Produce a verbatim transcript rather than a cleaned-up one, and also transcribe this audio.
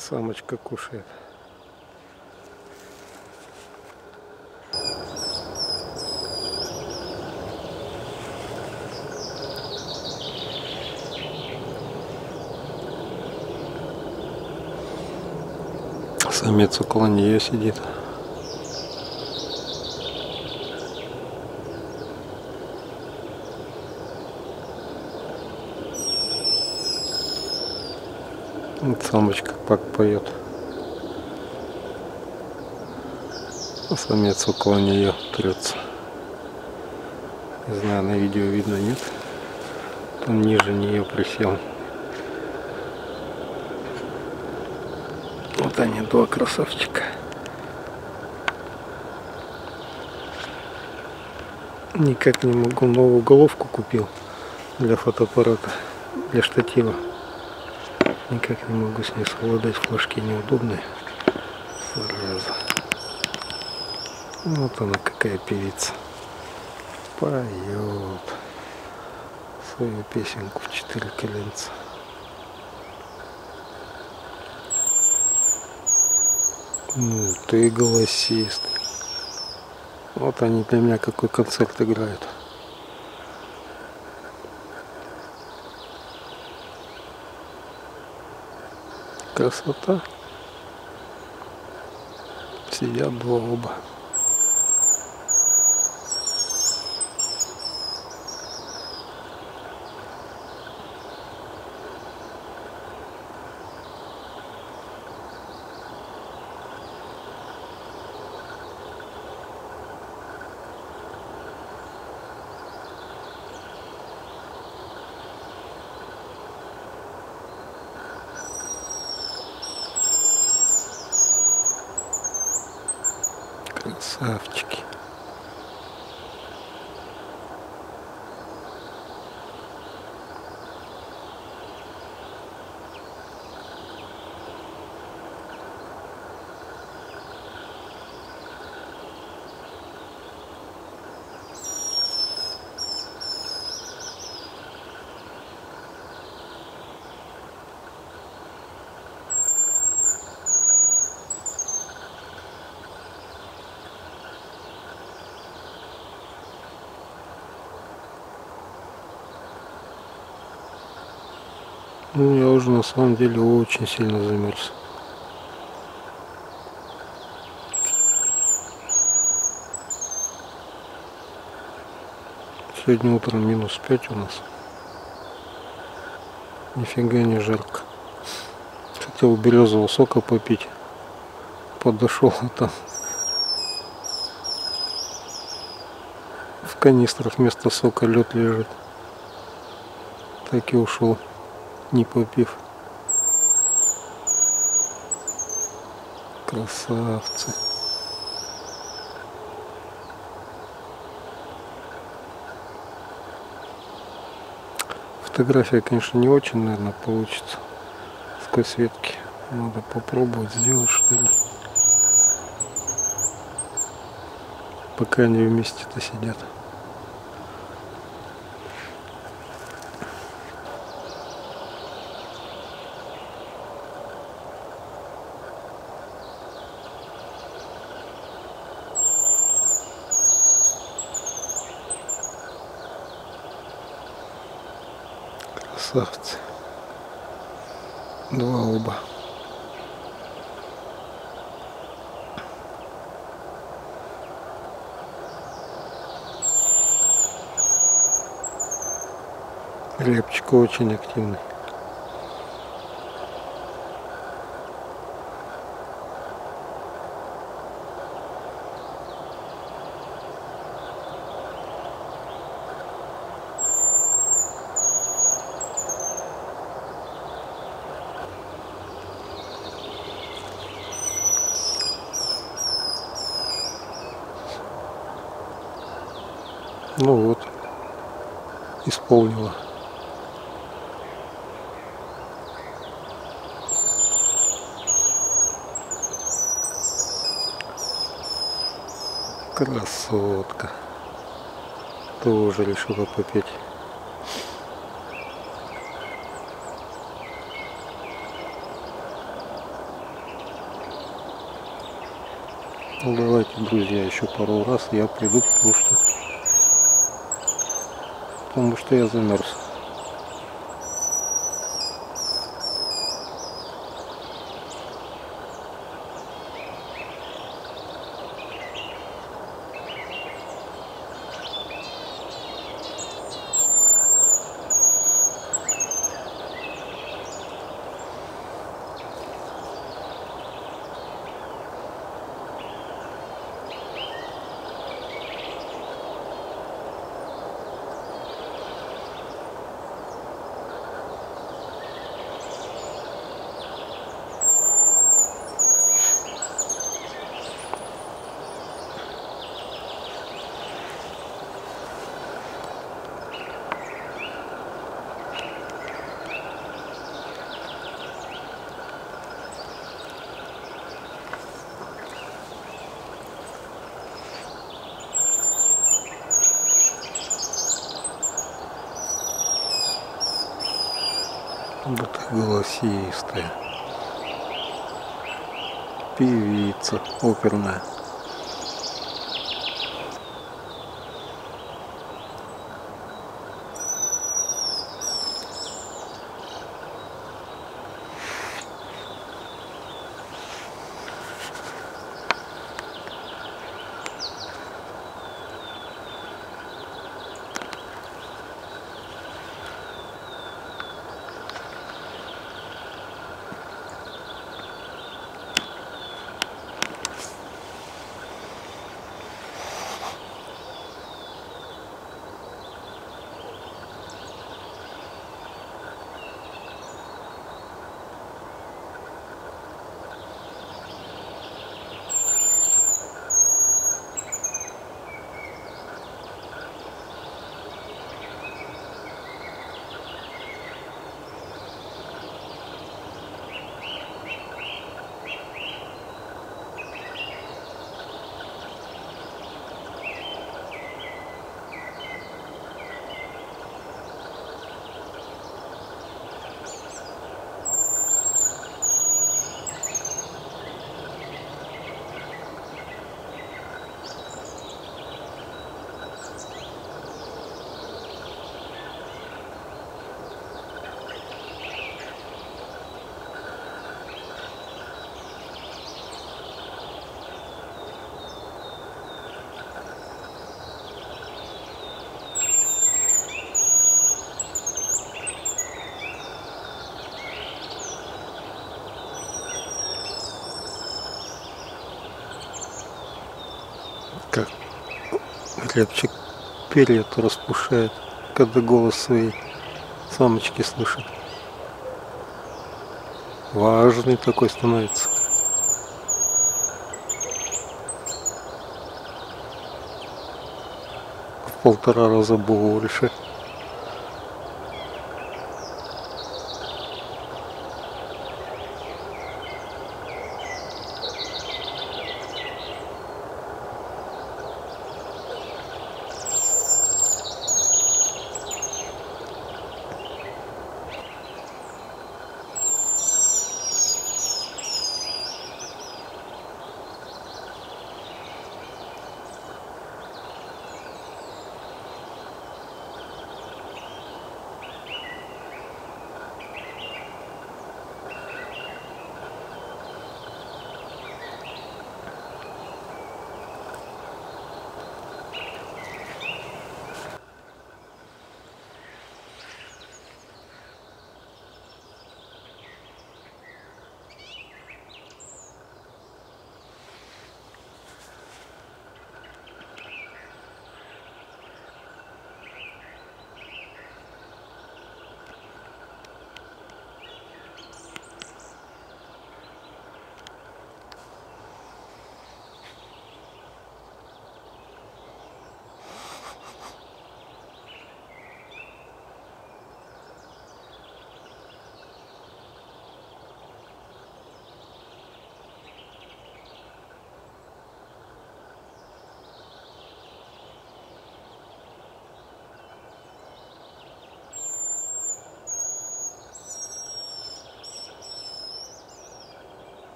Самочка кушает. Самец около нее сидит. Вот самочка как поет. А самец около нее трется. Не знаю, на видео видно, нет. Он ниже нее присел. Вот они, два красавчика. Никак не могу, новую головку купил для фотоаппарата, для штатива. Никак не могу с ней совладать, флажки неудобные. Зараза. Вот она какая певица. Поет свою песенку в четыре коленца. Ну ты голосист. Вот они для меня какой концерт играют. Красота. Сидят два оба. Красавчики. Ну, я уже на самом деле очень сильно замерз. Сегодня утром минус пять у нас. Нифига не жарко. Хотел березового сока попить. Подошел, а там в канистрах вместо сока лед лежит. Так и ушел, не попив. Красавцы. Фотография, конечно, не очень, наверное, получится сквозь ветки. Надо попробовать сделать, что ли. Пока они вместе-то сидят. Красавцы. Два оба. Репчик очень активный. Ну вот, исполнила. Красотка. Тоже решила попеть. Ну, давайте, друзья, еще пару раз я приду, потому что потому что я замерз. Вот голосистая певица оперная. Как рябчик перья-то распушает, когда голос своей самочки слышит. Важный такой становится. В полтора раза больше.